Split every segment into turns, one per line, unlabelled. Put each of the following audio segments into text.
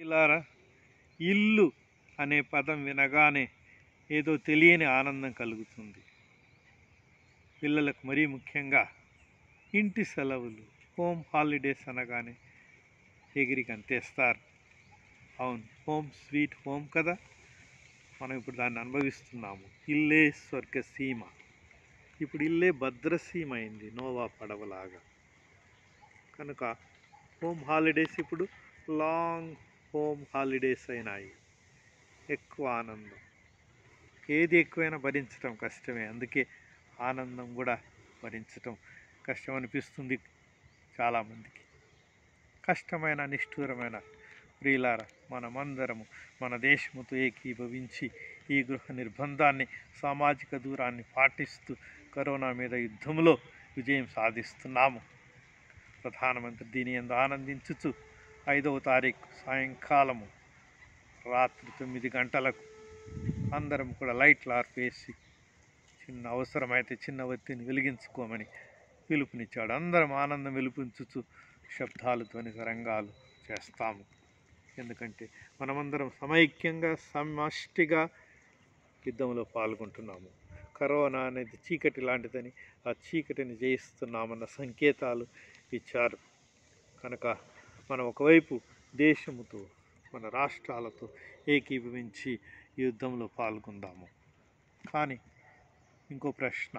ఇలారా ఇల్లు అనే పదం వినగానే ఏదో తెలియని ఆనందం కలుగుతుంది. పిల్లలకు మరీ ముఖ్యంగా ఇంటి సెలవులు, హోమ్ హాలిడేస్ అనగానే ఎగిరి గంతేస్తారు. అవును, హోమ్ స్వీట్ హోమ్ కదా. మనం ఇప్పుడు దాన్ని అనుభవిస్తున్నాము. ఇల్లే స్వర్గసీమ. ఇప్పుడు ఇల్లే భద్రసీమ అయింది, నోవా పడవలాగా. కనుక హోమ్ హాలిడేస్ ఇప్పుడు లాంగ్ హోమ్ హాలిడేస్ అయినాయి. ఎక్కువ ఆనందం. ఏది ఎక్కువైనా భరించటం కష్టమే. అందుకే ఆనందం కూడా భరించటం కష్టం అనిపిస్తుంది చాలామందికి. కష్టమైన నిష్ఠూరమైన ప్రియులారా, మనమందరము మన దేశముతో ఏకీభవించి ఈ గృహ నిర్బంధాన్ని, సామాజిక దూరాన్ని పాటిస్తూ కరోనా మీద యుద్ధంలో విజయం సాధిస్తున్నాము. ప్రధానమంత్రి దీని యందు ఆనందించుచు 5వ తారీఖు సాయంకాలము రాత్రి 9 గంటలకు అందరం కూడా లైట్లు ఆర్పేసి చిన్న అవసరమైతే చిన్న ఒత్తిని వెలిగించుకోమని పిలుపునిచ్చాడు. అందరం ఆనందం వెలుపుంచుచు శబ్దాలు, ధ్వని తరంగాలు చేస్తాము. ఎందుకంటే మనమందరం సమైక్యంగా, సమష్టిగా యుద్ధంలో పాల్గొంటున్నాము. కరోనా అనేది చీకటి లాంటిదని, ఆ చీకటిని జయిస్తున్నామన్న సంకేతాలు ఇచ్చారు. కనుక మనం ఒకవైపు దేశముతో, మన రాష్ట్రాలతో ఏకీభవించి యుద్ధంలో పాల్గొందాము. కానీ ఇంకో ప్రశ్న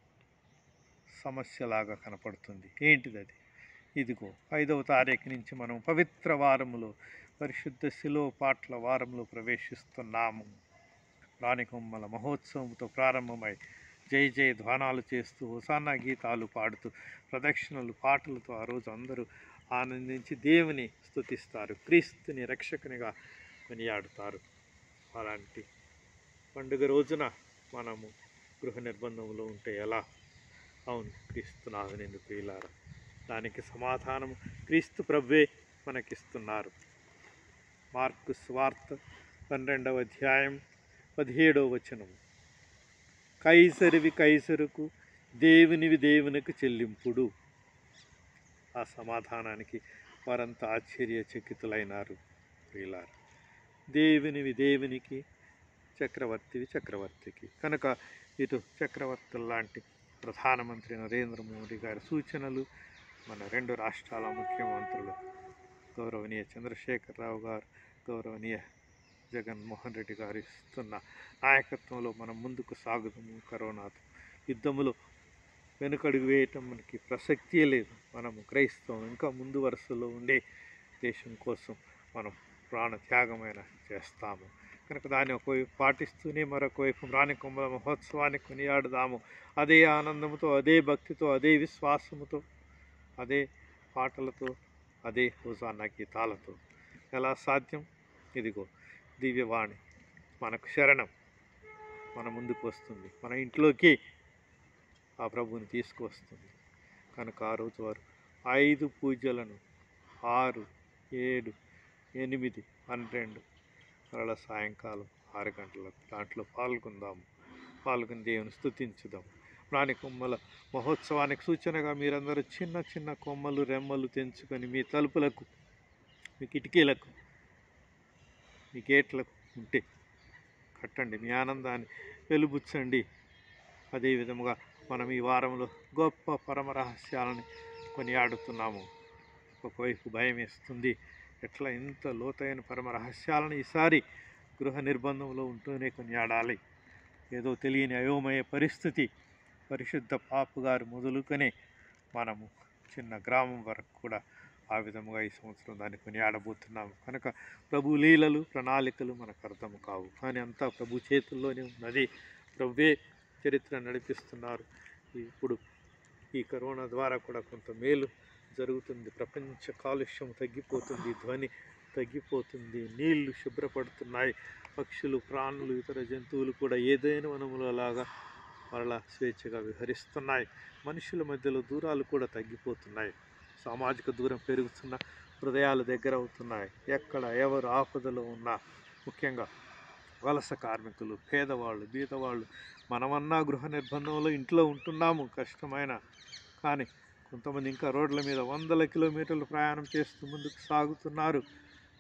సమస్యలాగా కనపడుతుంది. ఏంటిది అది? ఇదిగో 5వ తారీఖు నుంచి మనం పవిత్ర వారములో, పరిశుద్ధ శిలువ పాటల వారంలో ప్రవేశిస్తున్నాము. రాణికొమ్మల మహోత్సవంతో ప్రారంభమై జయ జయ ధ్వానాలు చేస్తూ, హోసానా గీతాలు పాడుతూ, ప్రదక్షిణలు, పాటలతో ఆ రోజు అందరూ ఆనందించి దేవుని స్తుతిస్తారు, క్రీస్తుని రక్షకునిగా కొనియాడుతారు. అలాంటి పండుగ రోజున మనము గృహ నిర్బంధంలో ఉంటే ఎలా? అవును, క్రీస్తునాథుని ఎందుకు ప్రియులారా. దానికి సమాధానము క్రీస్తు ప్రభువే మనకిస్తున్నారు. మార్కు సువార్త 12వ అధ్యాయం 17వ వచనం, కైసరివి కైసరుకు, దేవునివి దేవునికి చెల్లింపుడు. ఆ సమాధానానికి వారంతా ఆశ్చర్యచకితులైనారు. ప్రియులారా, దేవునివి దేవునికి, చక్రవర్తివి చక్రవర్తికి. కనుక ఇటు చక్రవర్తుల లాంటి ప్రధానమంత్రి నరేంద్ర మోడీ గారి సూచనలు, మన 2 రాష్ట్రాల ముఖ్యమంత్రులు గౌరవనీయ చంద్రశేఖరరావు గారు, గౌరవనీయ జగన్మోహన్ రెడ్డి గారు ఇస్తున్న నాయకత్వంలో మనం ముందుకు సాగుదాము. కరోనాతో యుద్ధములో వెనుకడుగు వేయటం మనకి ప్రసక్తియే లేదు. మనము క్రైస్తవం ఇంకా ముందు వరుసలో ఉండే దేశం కోసం మనం ప్రాణత్యాగమైన చేస్తాము. కనుక దాన్ని ఒకవైపు పాటిస్తూనే మరొక వైపు రాణికొమ్మల మహోత్సవాన్ని కొనియాడుదాము. అదే ఆనందంతో, అదే భక్తితో, అదే విశ్వాసముతో, అదే పాటలతో, అదే హోసానా గీతాలతో. ఎలా సాధ్యం? ఇదిగో దివ్యవాణి మనకు శరణం. మన ముందుకు వస్తుంది, మన ఇంట్లోకి ఆ ప్రభువుని తీసుకువస్తుంది. కనుక ఆ రోజు వారు 5 పూజలను 6, 7, 8, 12 మరల సాయంకాలం 6 గంటలకు దాంట్లో పాల్గొని దేవుని స్తుతించుదాం. రాణికొమ్మల మహోత్సవానికి సూచనగా మీరందరూ చిన్న చిన్న కొమ్మలు, రెమ్మలు తెంచుకొని మీ తలుపులకు, మీ కిటికీలకు, మీ గేట్లకు ఉంటే కట్టండి. మీ ఆనందాన్ని వెలుబుచ్చండి. అదేవిధముగా మనం ఈ వారంలో గొప్ప పరమ రహస్యాలని కొనియాడుతున్నాము. ఒకవైపు భయం వేస్తుంది, ఎట్లా ఇంత లోతైన పరమ రహస్యాలను ఈసారి గృహ నిర్బంధంలో ఉంటూనే కొనియాడాలి. ఏదో తెలియని అయోమయ పరిస్థితి. పరిశుద్ధ పాపు గారు మొదలుకొని మనము చిన్న గ్రామం వరకు కూడా ఆ విధముగా ఈ సంవత్సరం దాన్ని కొనియాడబోతున్నాము. కనుక ప్రభు లీలలు, ప్రణాళికలు మనకు అర్థం కావు, కానీ అంతా ప్రభు చేతుల్లోనే ఉన్నది. ప్రభువే చరిత్ర నడిపిస్తున్నారు. ఇప్పుడు ఈ కరోనా ద్వారా కూడా కొంత మేలు జరుగుతుంది. ప్రపంచ కాలుష్యం తగ్గిపోతుంది, ధ్వని తగ్గిపోతుంది, నీళ్లు శుభ్రపడుతున్నాయి, పక్షులు, ప్రాణులు, ఇతర జంతువులు కూడా ఏదైనా వనములలాగా మరలా స్వేచ్ఛగా విహరిస్తున్నాయి. మనుషుల మధ్యలో దూరాలు కూడా తగ్గిపోతున్నాయి. సామాజిక దూరం పెరుగుతున్న, హృదయాలు దగ్గర అవుతున్నాయి. ఎక్కడ ఎవరు ఆపదలో ఉన్నా, ముఖ్యంగా వలస కార్మికులు, పేదవాళ్ళు, బీదవాళ్ళు, మనమన్నా గృహ నిర్బంధంలో ఇంట్లో ఉంటున్నాము కష్టమైన, కానీ కొంతమంది ఇంకా రోడ్ల మీద 100 కిలోమీటర్లు ప్రయాణం చేస్తూ ముందుకు సాగుతున్నారు.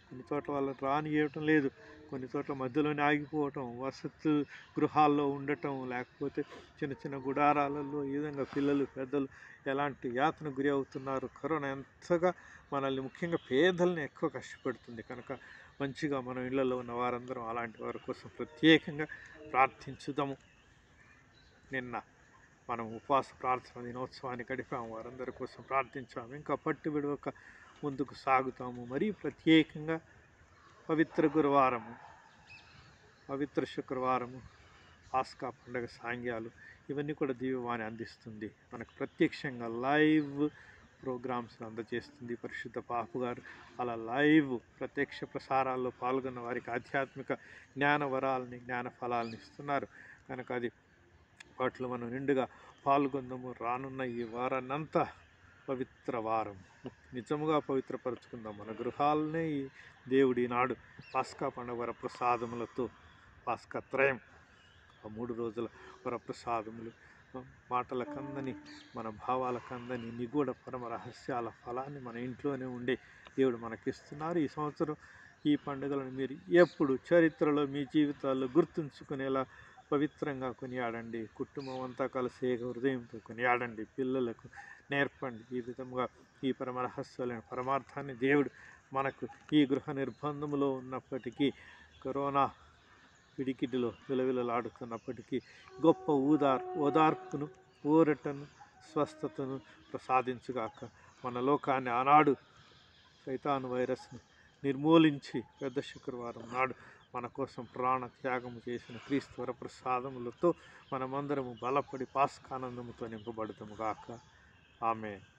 కొన్ని చోట్ల వాళ్ళని రానియటం లేదు, కొన్ని చోట్ల మధ్యలోనే ఆగిపోవటం, వసతి గృహాల్లో ఉండటం, లేకపోతే చిన్న చిన్న గుడారాలలో ఈ విధంగా పిల్లలు పెద్దలు ఎలాంటి యాతన గురి అవుతున్నారు. కరోనా ఎంతగా మనల్ని ముఖ్యంగా పేదల్ని ఎక్కువ కష్టపెడుతుంది కనుక మంచిగా మనం ఇళ్లలో ఉన్న వారందరం అలాంటి వారి కోసం ప్రత్యేకంగా ప్రార్థించుదాము. నిన్న మనం ఉపవాస ప్రార్థన దినోత్సవాన్ని గడిపాము, వారందరి కోసం ప్రార్థించాము. ఇంకా పట్టు విడవక ముందుకు సాగుతాము. మరీ ప్రత్యేకంగా పవిత్ర గురువారము, పవిత్ర శుక్రవారము, పాస్కా పండుగ సాంగ్యాలు ఇవన్నీ కూడా దివ్యవాణి అందిస్తుంది. మనకు ప్రత్యక్షంగా లైవ్ ప్రోగ్రామ్స్ అందజేస్తుంది పరిశుద్ధ పాపు గారు. అలా లైవ్ ప్రత్యక్ష ప్రసారాల్లో పాల్గొన్న వారికి ఆధ్యాత్మిక జ్ఞాన వరాలని, జ్ఞాన ఫలాలని ఇస్తున్నారు కనుక అది వాటిలో మనం నిండుగా పాల్గొందాము. రానున్న ఈ వారాన్నంతా పవిత్ర వారం, నిజముగా పవిత్రపరుచుకుందాం మన గృహాలనే. ఈ దేవుడి నాడు పాస్కా పండుగ వరప్రసాదములతో, పాస్కా త్రయం ఆ 3 రోజుల వరప్రసాదములు, మాటల కందని మన భావాల కందని నిగూఢ పరమ రహస్యాల ఫలాన్ని మన ఇంట్లోనే ఉండే దేవుడు మనకిస్తున్నారు. ఈ సంవత్సరం ఈ పండుగలను మీరు ఎప్పుడు చరిత్రలో మీ జీవితాల్లో గుర్తుంచుకునేలా పవిత్రంగా కొనియాడండి. కుటుంబం అంతా కలిసి హృదయంతో కొనియాడండి. పిల్లలకు నేర్పండి. ఈ విధంగా ఈ పరమ రహస్యాలైన పరమార్థాన్ని దేవుడు మనకు ఈ గృహ నిర్బంధంలో ఉన్నప్పటికీ, కరోనా పిడికిడిలో విలవిలలాడుతున్నప్పటికీ గొప్ప ఓదార్పును, ఊరటను, స్వస్థతను ప్రసాదించుగాక. మన లోకాన్ని ఆనాడు సైతాను వైరస్ను నిర్మూలించి పెద్ద శుక్రవారం నాడు మన కోసం ప్రాణ త్యాగము చేసిన క్రీస్తు వరప్రసాదములతో మనమందరము బలపడి పాస్కానందముతో నింపబడతాము గాక. ఆమేన్.